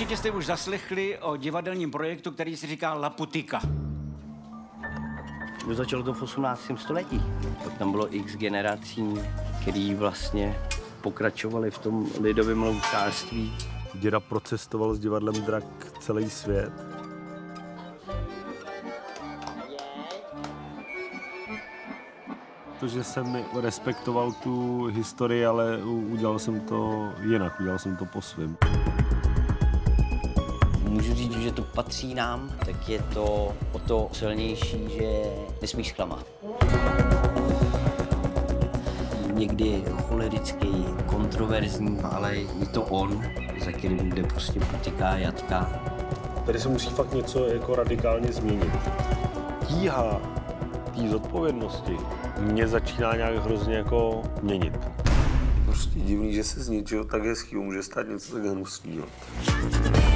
Určitě jste už zaslechli o divadelním projektu, který se říká La Putika. Začalo to v 18. století. Pak tam bylo x generací, který vlastně pokračovali v tom lidovém loučářství. Děda procestoval s divadlem Drak celý svět. Protože jsem respektoval tu historii, ale udělal jsem to jinak, udělal jsem to po svém. Můžu říct, že to patří nám, tak je to o to silnější, že nesmíš zklamat. Někdy cholerický, kontroverzní, ale je to on, za kterým jde prostě Putika, jatka. Tady se musí fakt něco jako radikálně změnit. Tíha té zodpovědnosti mě začíná nějak hrozně jako měnit. Prostě divný, že se z ničeho tak hezkýho může stát něco tak hnusného.